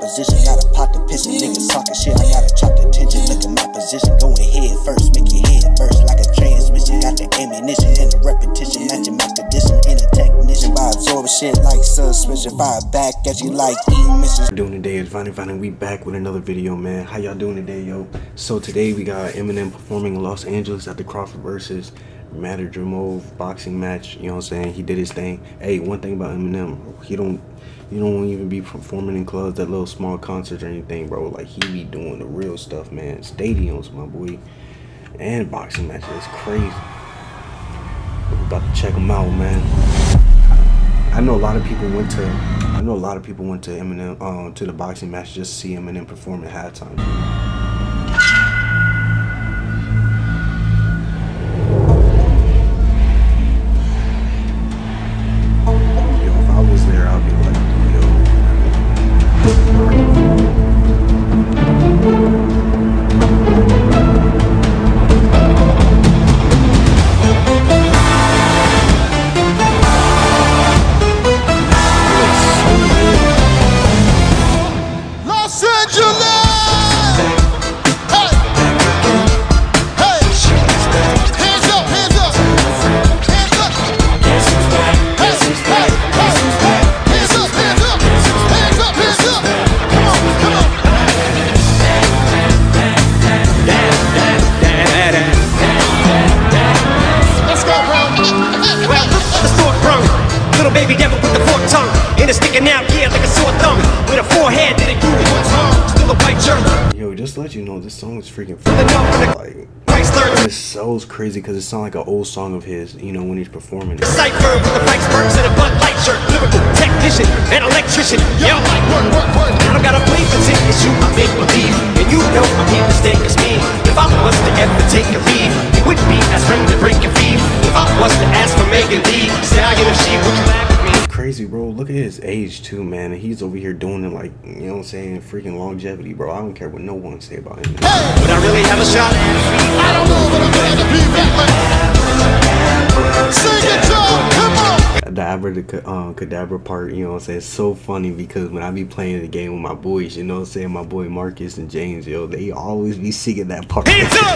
position, gotta pop the piston. Niggas talking shit, I gotta chop the tension. Look at my position, going head first, make your head burst like a transmission. Got the ammunition and the repetition, matching my condition. In a technician by absorbing shit like suspension. Fire back at you like emissions. Doing today is Finally we back with another video, man. How y'all doing today, yo? So today we got Eminem performing in Los Angeles at the Crawford versus Madrimov boxing match. You know what I'm saying? He did his thing. Hey, one thing about Eminem, you don't even be performing in clubs, that little small concerts or anything, bro. Like, he be doing the real stuff, man. Stadiums, my boy, and boxing matches. It's crazy. We're about to check him out, man. I know a lot of people went to Eminem to the boxing match just to see Eminem perform at halftime. Baby devil with the forked tongue, and it's sticking out here like a sore thumb. With a forehead that it grew in one tongue. Still a white jerk. Yo, just to let you know, this song is freaking like, it sounds crazy because it sounds like an old song of his, you know, when he's performing it. Cypher with the Pikes Perks and a Bud Light shirt. Lyrical technician and electrician. Yo, I don't gotta play for tick, it's you I make believe. And you know I'm here to stay, cause me, if I was to ever take a leave, it wouldn't be as spring to break your feet. If I was to ask for Megan Lee, stallion if she would laugh at me. Crazy, bro. Look at his age too, man. And he's over here doing it like, you know what I'm saying, freaking longevity, bro. I don't care what no one say about him. Would I really have a shot? I don't know, but I'm glad to be back. Sing it, y'all. Come on. The Abracadabra part, you know what I'm saying, it's so funny because when I be playing the game with my boys, you know what I'm saying, my boy Marcus and James, yo, they always be singing that part. Hands up!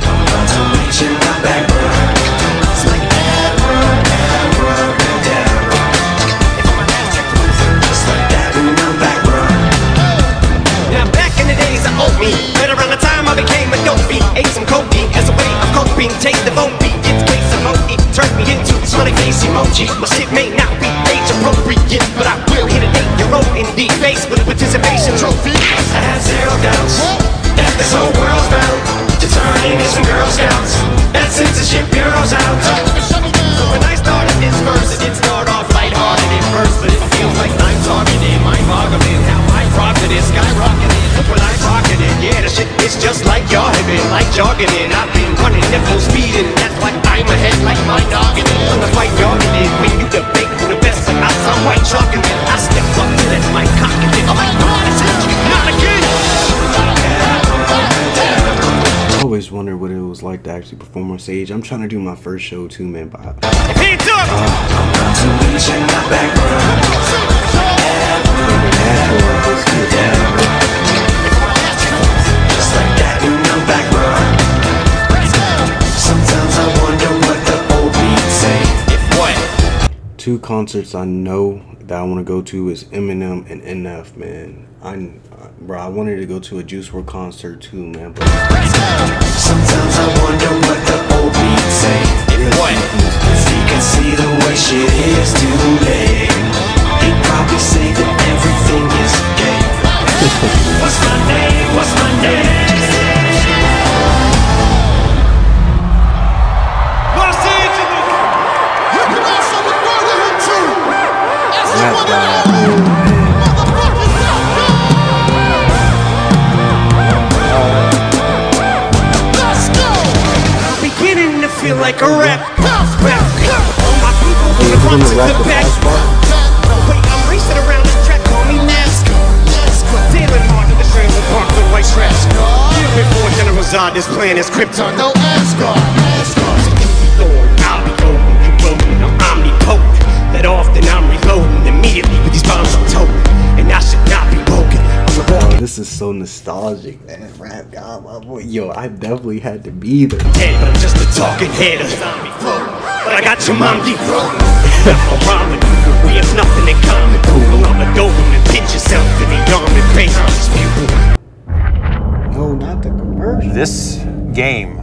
Now back in the days I owed me, right around the time I became a dopey, ate some codeine as a way of coping, taste the opiate, it's case emoji, turned me into a smiley face emoji. My shit may not be age appropriate, but I will hit an 8-year-old in the face with a participation trophy. I have zero doubts that this whole world's bound to turn into some Girl Scouts. That censorship bureau's out. So when I started this verse, it did start off lighthearted at first, but it feels like I'm targeted, mind-boggling how I rock to this, skyrocketed. Look what I rocketed, yeah, the shit is just like y'all have been, like jogging in. I've been running at full speed, and that's why I'm ahead like my dogging it. On the fight jogging it, when you debate who the best and I'm some white chalking it. I step up to that mic cocking it. I'm like, not again. I always wonder what it was like to actually perform on stage. I'm trying to do my first show too, man, but hands up! Sometimes I wonder what the old beats say. If what? two concerts I know that I want to go to is Eminem and NF, man. Bro, I wanted to go to a Juice WRLD concert too, man. But sometimes I wonder what the old beats say. What? If he can see the way shit is today, he'd probably say that everything is gay. What's my name? What's my name? Los Angeles! You can also refer to him too as the one that motherfucking Let's go! Beginning to feel like a rap. All my people from the front to the back. Wait, I'm racing around the track, call me NASCAR. Sailing hard to the trailer park with white trash. Years before General Zod, this plan is Krypton. No Asgard. I'll be golden, you rolling, I'm omnipotent. That often I'm reloading immediately with these bombs I'm toting. And I should not be broken. I'm This is so nostalgic, man. Rap God, my boy. Yo, I definitely had to be there. Head, but I'm just a talking head. But I got your mom deep throat. I'm rhyming. We have nothing in common. Cool on the Doberman. Pinch yourself in the arm and face on this view. No, not the commercial. This game,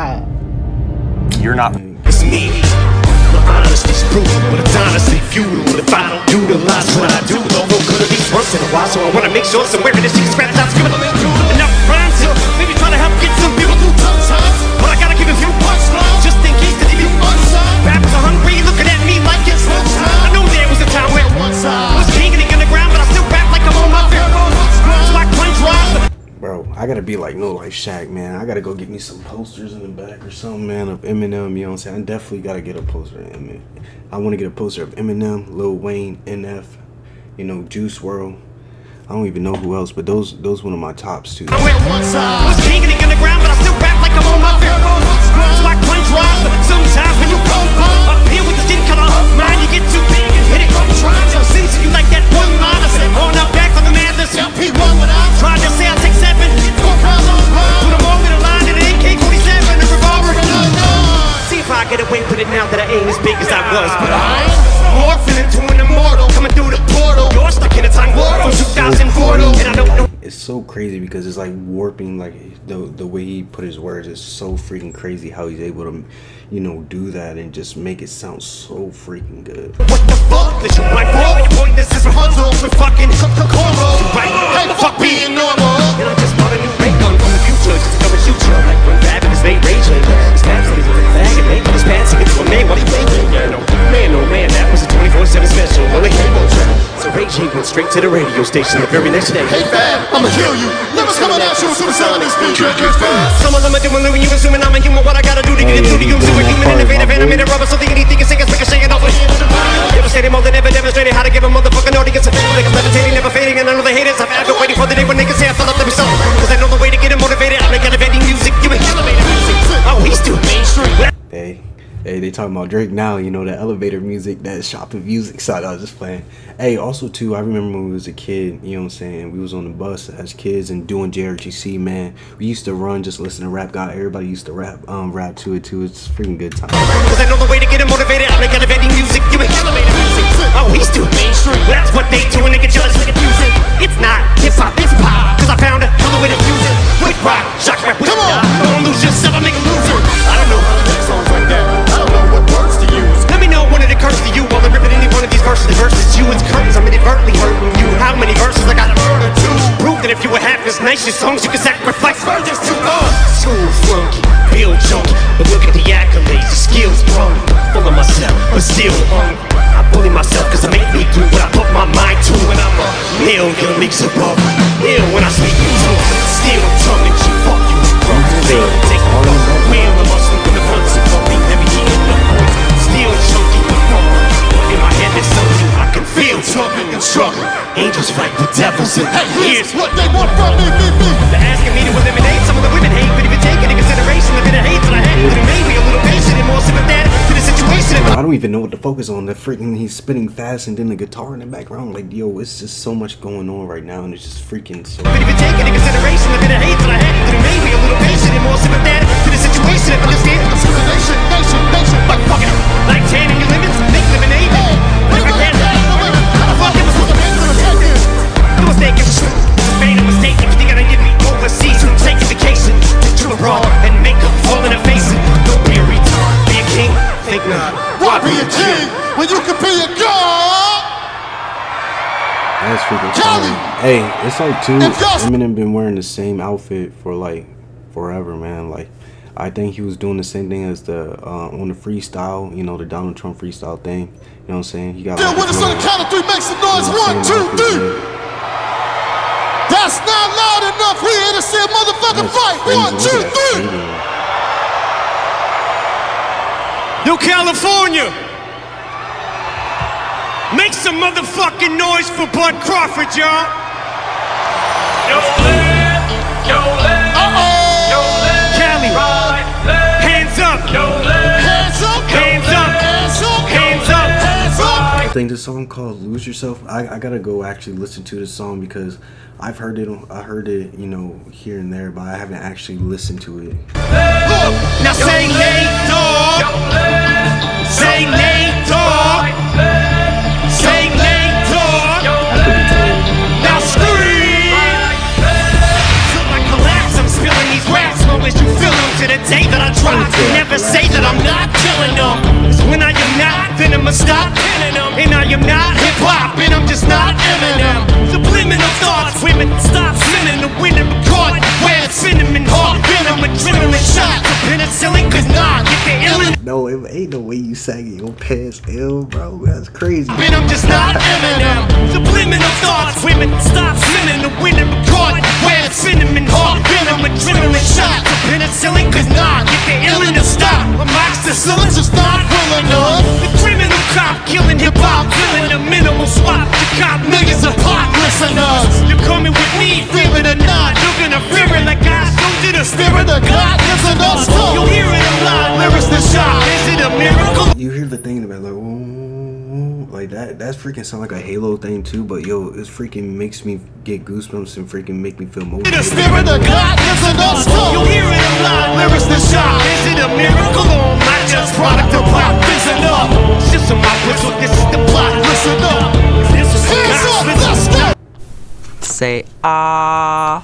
you're not. It's me. My honesty's brutal, but it's honestly futile. If I don't utilize what I do, though, could have these once in a while. So I wanna make sure somewhere in this shit scratch out, give it enough rhymes to maybe try to help get some people through tough times. But I gotta give a few punchlines just in case the TV unsigned. Rappers are hungry, looking at me like it's lunchtime. I know there was a time where I was king and underground, but I still rap like I'm on my fair roll. So I punch rhymes. Bro, I gotta be like Shaq, man. I gotta go get me some posters in the back or something, man, of Eminem, you know what I'm saying? I definitely gotta get a poster of Eminem. I wanna get a poster of Eminem, Lil Wayne, NF, you know, Juice WRLD. I don't even know who else, but those one of my tops too. I was king and underground, but I still rap like I'm on my fair roll. So I punch rhymes, but sometimes when you come up here with the skin color, mind you get too big and hit it. I'm trying to sing to you like that one line. I said, on up back on the madness. Tried to say I take 7. Put them all in a line in an AK-47 and a revolver. See if I get away with it now that I ain't as big as I was. But I'm morphing into an immortal, coming through the portal. You're stuck in a time warp from 2004, and I don't know. It's so crazy because it's like warping, like the way he put his words is so freaking crazy how he's able to, you know, do that and just make it sound so freaking good. What the fuck? This is my fault. Your point is this Rapunzel with fucking cornrows. Right? Hey, fuck being normal. And I just bought a new ray gun from the future just to come and shoot you. Like when Gavin is made raging. His pants is in a bag and making his pants into a man while he faking. Yeah, no man, oh man, that was a 24/7 special. Only cable track. So Ray J went straight to the radio station the very next day. Hey fam, I'ma kill you. Never coming at you with sonic speed. Some of them are doing living, you assuming I'm a human. What I gotta do to get into the use of a human innovative animated rubber, something anything can sing us, ricochet it off with. Devastating more than ever demonstrated how to give a motherfucking audience a feel like I'm levitating, never fading, and I know the haters. I've been waiting for the day when they can say I fell up every song. Cause I know the way to get them motivated. I make elevating music, you make elevator music. Oh, he's too mainstream. Hey, they talking about Drake now, you know, that elevator music, that shopping music side I was just playing. Hey, also too, I remember when we was a kid, you know what I'm saying, we was on the bus as kids and doing JRGC, man. We used to run, just listen to Rap God. Everybody used to rap to it too. It's a freaking good time. Cause I know the way to get them motivated. I make elevating music, you make elevator music. Oh, he's too mainstream. That's what they do when they get jealous with the music. It's not hip-hop, it's pop. Cause I found a color way to use it. With rock, shock rap, with pop. Don't lose yourself, I make a loser. I don't know how to make songs like that. I don't know what words to use. Let me know when it occurs to you while I'm ripping any one of these verses. The verses you, it's curtains, I'm inadvertently hurting you. How many verses I gotta murder to prove that if you were half as nice, your songs you can sacrifice virgins to smooth, flunky, feel junky. But look at the accolades, the skills brung. Full of myself, but still hungry. I bully myself cause I make me do what I put my mind to. When I'm a million leagues above, ill when I speak in tongue. Still tongue and cheek, fuck you, bro. Take the fuck, wheel the muscle from the front, so fuck me, heavy eating the point. Still chunky, but in my head there's something I can feel. Jumping and struggling, angels fight with devils and Here's what they want from me. they're asking me to eliminate some of the women hate, but even taking into consideration the bit of hate that I had, it made me a little patient and more sympathetic to the situation. I don't even know what to focus on. The freaking, he's spinning fast and then the guitar in the background. Like, yo, it's just so much going on right now and it's just freaking so. But even taking into consideration the bit of hate that I had, it made me a little patient and more sympathetic to the situation. Understand? Nation. Like fucking, like tanning your lemons, make lemonade. Like I can't. How the fuck it was no mistake, it's true. Made a mistake if you gotta give me overseas to take a vacation to abroad and make up fall in the face. Don't be a retard, be a king. Think not. Why be a king when you can be a god? That's freaking Cali. funny. Hey, it's like too, And just- Eminem been wearing the same outfit for like forever, man. Like, I think he was doing the same thing as the on the freestyle, you know, the Donald Trump freestyle thing. You know what I'm saying? He got Still like, with us on the count of 3, make some noise. you know, 1, same 2, outfit, 3. man. That's not loud enough. We here to see a motherfucking That's fight. crazy. 1, Look 2, at that 3. stadium. Yo, California, make some motherfucking noise for Bud Crawford, y'all. Yo, yo, yo, Cali, hands up, Hands up. hands up, Hands up. hands up. Hands up. think the song called "Lose Yourself." I gotta go actually listen to the song because I've heard it. I heard it, you know, here and there, but I haven't actually listened to it. Now say Nate Dogg. Say Nate Dogg. Say Nate Dogg. Now scream. Till I collapse, I'm spilling these raps. Long as you feel them to the day that I drop. Never say that I'm not killing them. 'Cause when I am not, then I'ma stop killing them. And I am not hip hop, and I'm just not Eminem. Subliminal thoughts, women stop spinning the wind and record. Where it's cinnamon hard, venom, adrenaline shot. Penicillin, 'cause not get the illin'. No, it ain't no way you sang it. Your past ill, bro. That's crazy. And I'm just not Eminem. Subliminal thoughts, women stop spinning the wind and record. Where it's cinnamon hard, venom, adrenaline shot. Penicillin, 'cause not get the illin' to stop. A moxicillin just not well enough. The criminal cop killing hip hop, killing a minimal swap. The cop niggas are pop listeners. You're coming with me, fear it or not. You're gonna fear it like I showed you. The spirit of God lives in us too. You'll hear it a lot, lyrics to shot. Is it a miracle? You hear the thing about like, ooh, like that. That's freaking sound like a Halo thing too. But yo, it freaking makes me get goosebumps and freaking make me feel motivated. The spirit of God lives in us too. You'll hear it a lot, lyrics to shot. Is it a miracle or am I just product of pop? Listen up. It's just on my whistle, this is the plot. Listen up. This is the gospel. Let's go. Say ah.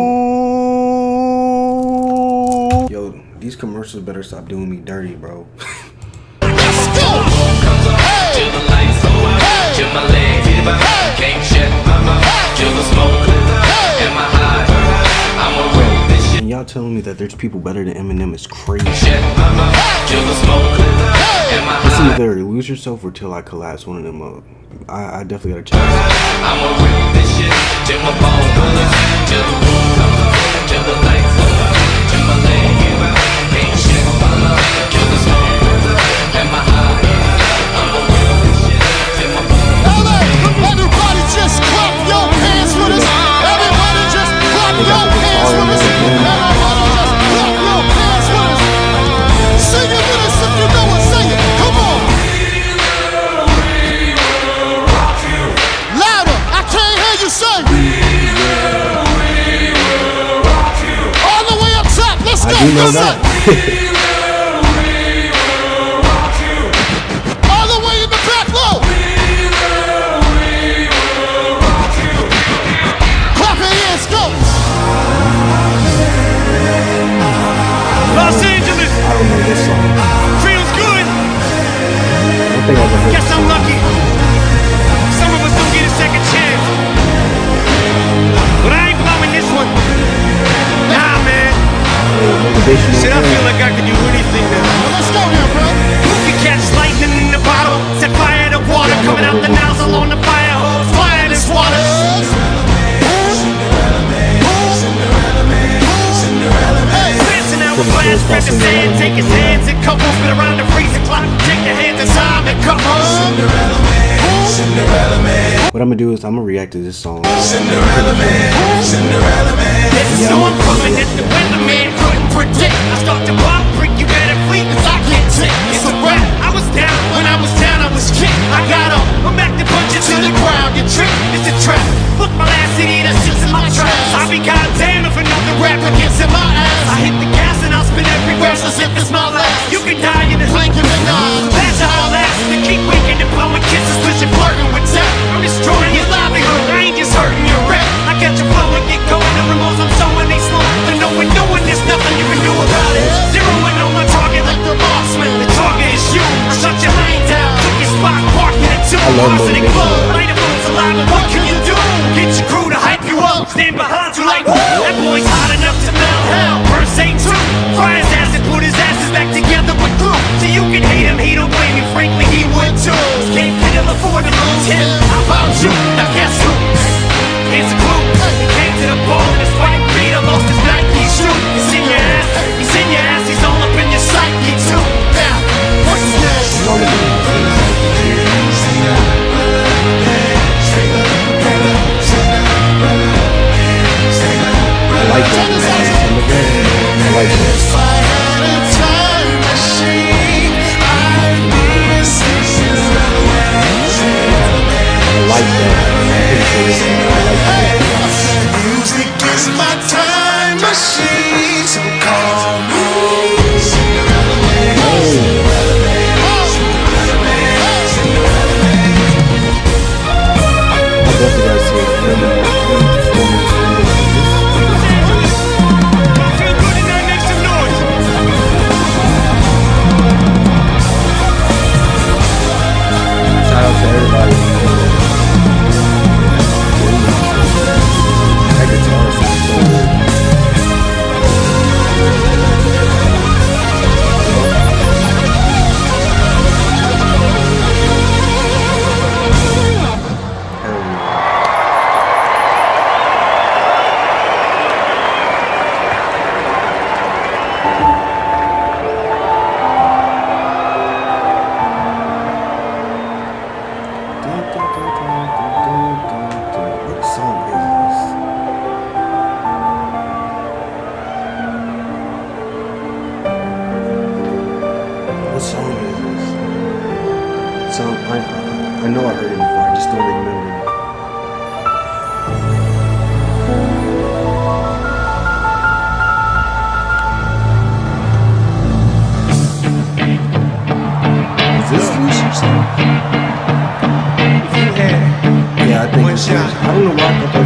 Yo, these commercials better stop doing me dirty, bro. Let's go. Till the lights go out, till my legs hit my can't shut my mouth, till the smoke in my high. I'm a real this shit. And y'all telling me that there's people better than Eminem is crazy. Shut my mouth, till the smoke in my It's high. either Lose Yourself or Till I Collapse. One of them up. I definitely gotta check. I'm a real this shit, till my bones bullet, till the room comes up, till the lights go out, till my legs hit my can't shut my mouth, till the smoke in my high. I'm a real this shit, till my bones. LA, everybody just clap your hands for this. Everybody just clap your hands for this. Everybody just clap your hands for this. Sing it with us if you know it. Sing it. Come on. Louder. I can't hear you say. All the way up top. Let's go. I do know Come that. on. All the way in the back low. Clap your hands. Go. Los Angeles I don't know this song. feels good. I don't think I've ever heard Guess this I'm song. lucky. Some of us don't get a second chance. But I ain't blowing this one. Nah, man. Motivational. Shit, I feel like I can do anything now. Well, let's go now, bro. Who can catch lightning in the bottle? Set fire to water, coming out the nozzle on the fire hose. Fire this water. Dancing out with glass, spread the sand, take his hands and couples, spin around the freezing clock. Take your hands and time and couples. What I'm gonna do is I'm gonna react to this song. This is so improving that the weatherman couldn't predict. I start to pop, freak, you better flee, 'cause I can't tick. It's a rap. I was down, when I was down, I was kicked. I got up, I'm back to punch you to the ground. You trick, it's a trap. Look, my last CD, that's just in my tracks. I'll be goddamn if another rapper gets in my ass. I hit the gas and I'll spin every verse as if it's my last. You can die in the blink of an eye. That's how I'll last. To keep waking and blowing kisses, cause you're flirting with death. I'm destroying your livelihood, I ain't just hurting your rep. I got your flow and get going, the remotes I'm sewing, they slow. And knowing there's nothing you can do about it. Zeroing on my target like the marksman. The target is you. I shut your lane down, took your spot, parked in a two. motivation. Light up on alive, and what can you do? Get your crew to hype you up, stand behind you like woo. That boy's hot enough to melt hell. Verse 8-2, fry his ass and put his asses back together with glue.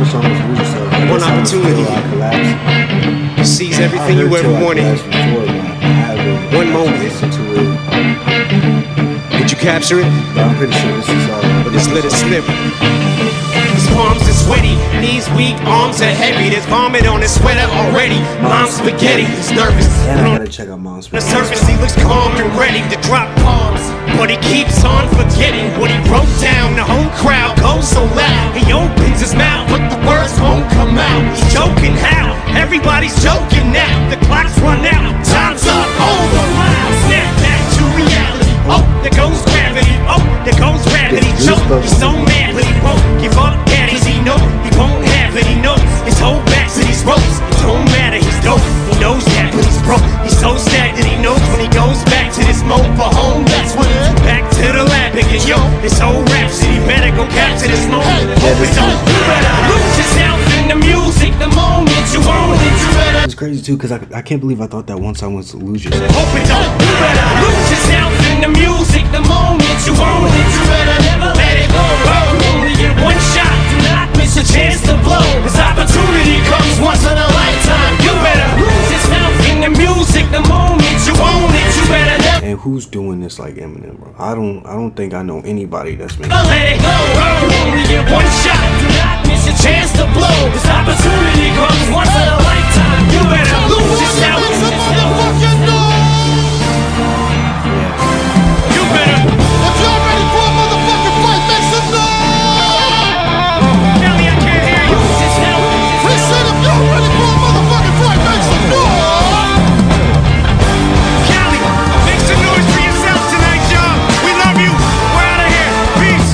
song was Lose Yourself. I One guess I was opportunity. still, I collapsed. You seize everything I you heard ever Till I wanted. Collapsed before, but I haven't One moment. listened to it. Did you capture it? But I'm pretty sure this is But just let it slip. His palms are sweaty, knees weak, arms are heavy. There's vomit on his sweater already. Mom's spaghetti, he's nervous. And I gotta check out Mom's On the surface, he looks calm and ready to drop bombs. But he keeps on forgetting what he wrote down. The whole crowd goes so loud. He opens his mouth, but the words won't come out. He's joking how? Everybody's joking now. The clock's run out, time's up, over. Snap back to reality. Oh, there goes gravity. Oh, there goes gravity. Choke. He's so mad, but he won't give up. Daddies, he knows he won't have it. He knows his whole back to these ropes. It don't matter, he's dope. He knows that, but he's broke. He's so stagnant, he knows when he goes back to this mode for home. That's when it's back to the lab again. Yo, this whole rap shit, he better go capture this moment. Hope it don't. You better lose yourself in the music the moment you own it. You better. It's crazy too, because I can't believe I thought that one song was Lose Yourself. Hope it don't. You better lose yourself in the music the moment you own it. You better never let it go. Only get one shot. Do not miss a chance to blow. This opportunity comes once in a lifetime. You better lose yourself in the music the moment you own it. You better never And who's doing this like Eminem, bro? I don't think I know anybody that's making. let it go. Only get one shot. Do not miss a chance to blow. This opportunity comes once in a lifetime. You better lose yourself. Make some motherfucking noise! You better. If y'all ready for a motherfucking fight, make some noise! Kelly, I can't hear you. Lose yourself. We said if y'all ready for a motherfucking fight, make some noise! Cali, make some noise for yourself tonight, y'all. We love you. We're out of here. Peace.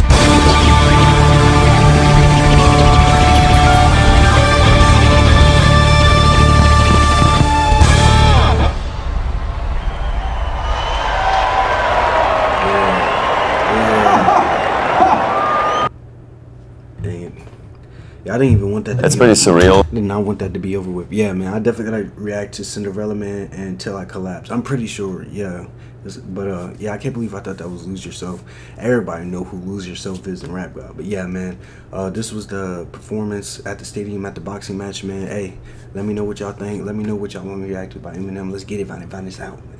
Dang it. Yeah, I didn't even want that to That's be pretty over. surreal. I did not want that to be over with. Yeah, man, I definitely gotta react to Cinderella Man and Till I Collapse. I'm pretty sure, yeah. But yeah, I can't believe I thought that was Lose Yourself. Everybody know who Lose Yourself is in Rap God. But yeah, man, this was the performance at the stadium at the boxing match, man. Hey, let me know what y'all think. Let me know what y'all want me to react to by Eminem. Let's get it, find this out.